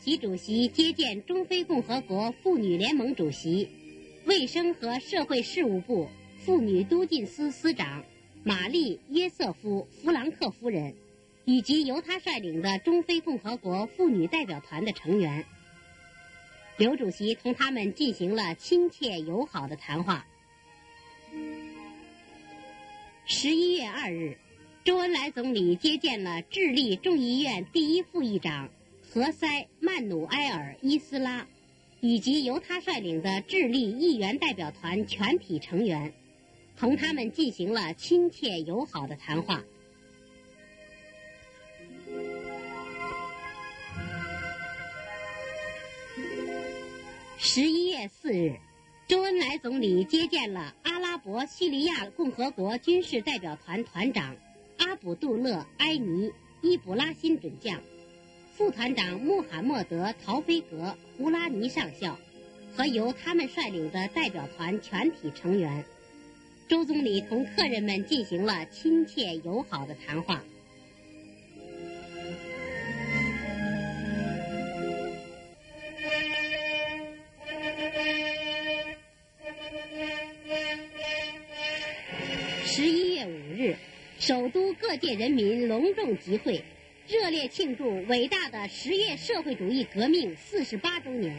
习主席接见中非共和国妇女联盟主席、卫生和社会事务部妇女都进司司长玛丽·耶瑟夫·弗朗克夫人，以及由他率领的中非共和国妇女代表团的成员。刘主席同他们进行了亲切友好的谈话。11月2日，周恩来总理接见了智利众议院第一副议长何塞·曼努埃尔·伊斯拉，以及由他率领的智利议员代表团全体成员，同他们进行了亲切友好的谈话。11月4日，周恩来总理接见了阿拉伯叙利亚共和国军事代表团团长阿卜杜勒·埃尼·伊卜拉欣准将、副团长穆罕默德·陶菲格·胡拉尼上校和由他们率领的代表团全体成员。周总理同客人们进行了亲切友好的谈话。11月5日，首都各界人民隆重集会，热烈庆祝伟大的10月社会主义革命48周年。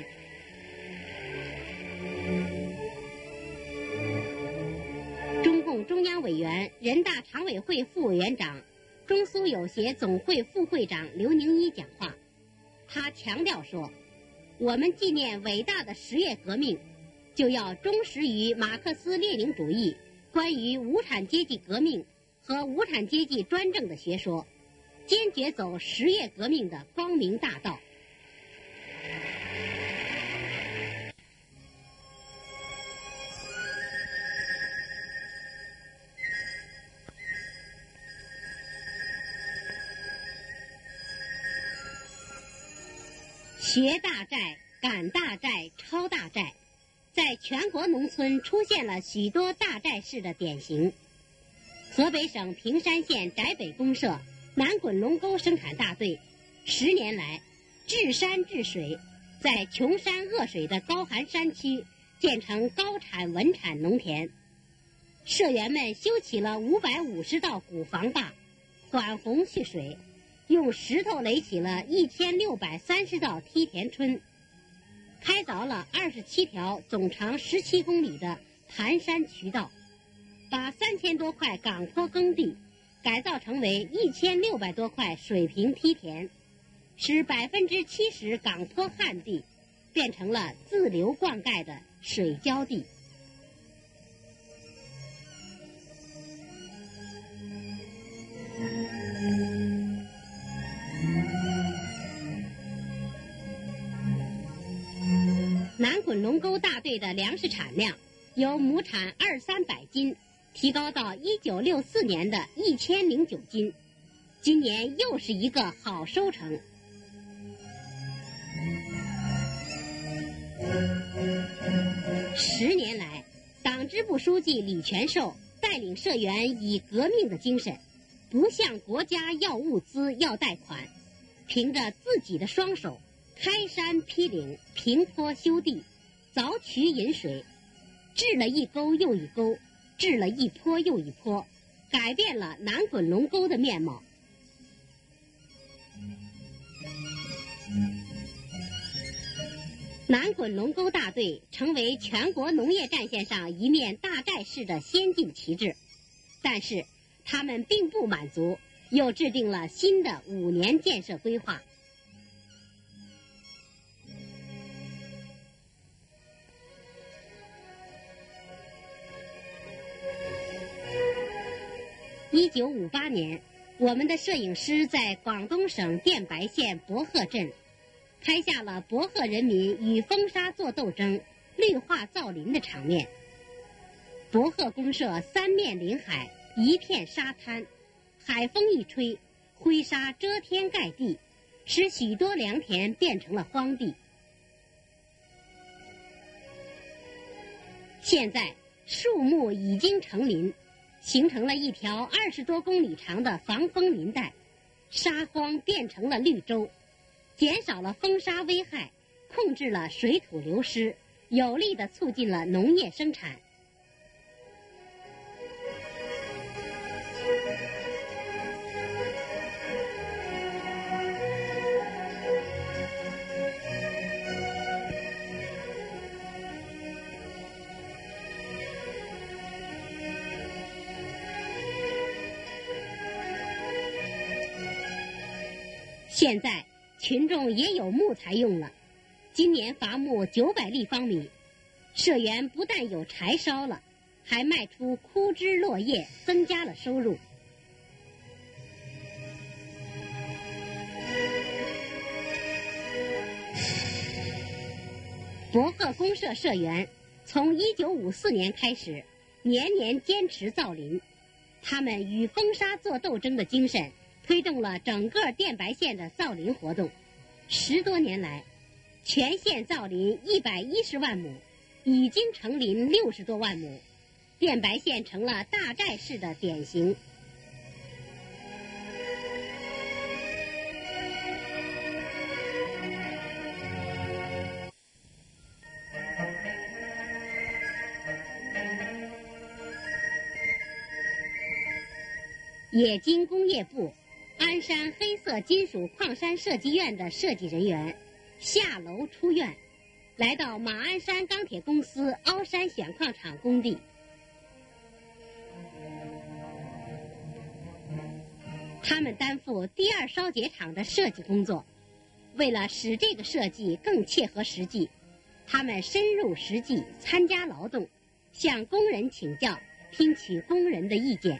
中共中央委员、人大常委会副委员长、中苏友协总会副会长刘宁一讲话，他强调说，我们纪念伟大的10月革命，就要忠实于马克思列宁主义关于无产阶级革命和无产阶级专政的学说，坚决走10月革命的光明大道。学大寨、赶大寨、超大寨，在全国农村出现了许多大寨式的典型。河北省平山县翟北公社南滚龙沟生产大队10年来治山治水，在穷山恶水的高寒山区建成高产稳产农田。社员们修起了550道古防坝，缓洪蓄水，用石头垒起了1630道梯田村，开凿了27条总长17公里的盘山渠道，把3000多块岗坡耕地改造成为1600多块水平梯田，使70%岗坡旱地变成了自流灌溉的水浇地。南滚龙沟大队的粮食产量由亩产200-300斤提高到1964年的1009斤，今年又是一个好收成。10年来，党支部书记李全寿带领社员以革命的精神，不向国家要物资要贷款，凭着自己的双手开山劈岭、平坡修地、凿渠引水，治了一沟又一沟，治了一坡又一坡，改变了南滚龙沟的面貌。南滚龙沟大队成为全国农业战线上一面大寨式的先进旗帜，但是他们并不满足，又制定了新的5年建设规划。1958年，我们的摄影师在广东省电白县博贺镇拍下了博贺人民与风沙作斗争、绿化造林的场面。博贺公社3面临海，一片沙滩，海风一吹，灰沙遮天盖地，使许多良田变成了荒地。现在树木已经成林，形成了一条20多公里长的防风林带，沙荒变成了绿洲。 减少了风沙危害，控制了水土流失，有力地促进了农业生产。现在群众也有木材用了，今年伐木900立方米，社员不但有柴烧了，还卖出枯枝落叶，增加了收入。博贺公社社员从1954年开始，年年坚持造林，他们与风沙作斗争的精神推动了整个电白县的造林活动。10多年来，全县造林110万亩，已经成林60多万亩，电白县成了大寨市的典型。冶金工业部鞍山黑色金属矿山设计院的设计人员下楼出院，来到马鞍山钢铁公司凹山选矿场工地。他们担负第2烧结厂的设计工作，为了使这个设计更切合实际，他们深入实际，参加劳动，向工人请教，听取工人的意见。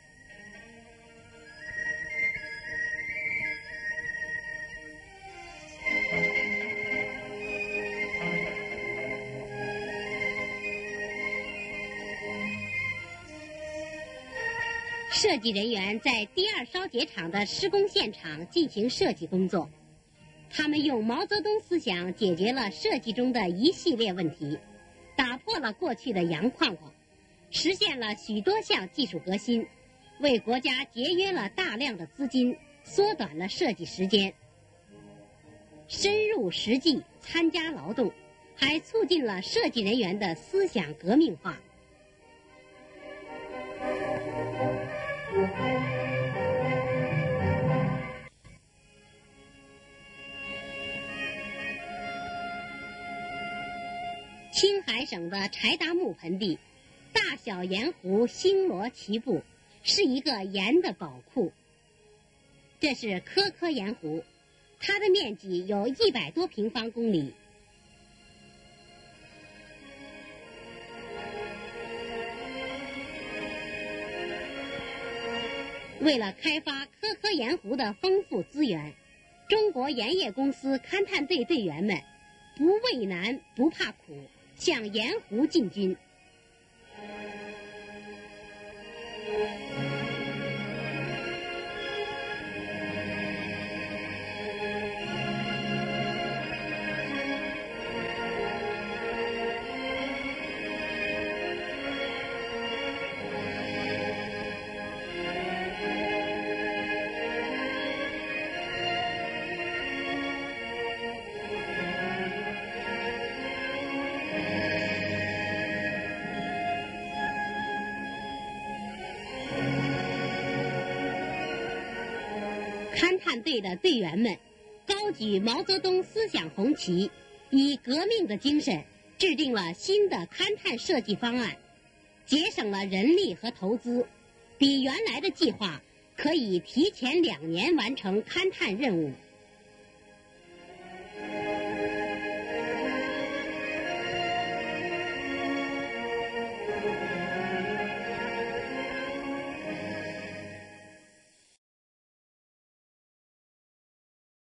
设计人员在第2烧结厂的施工现场进行设计工作，他们用毛泽东思想解决了设计中的一系列问题，打破了过去的洋框框，实现了许多项技术革新，为国家节约了大量的资金，缩短了设计时间。深入实际，参加劳动，还促进了设计人员的思想革命化。青海省的柴达木盆地，大小盐湖星罗棋布，是一个盐的宝库。这是科科盐湖，它的面积有100多平方公里。为了开发科科盐湖的丰富资源，中国盐业公司勘探队队员们不畏难不怕苦，向盐湖进军。勘探队的队员们高举毛泽东思想红旗，以革命的精神制定了新的勘探设计方案，节省了人力和投资，比原来的计划可以提前2年完成勘探任务。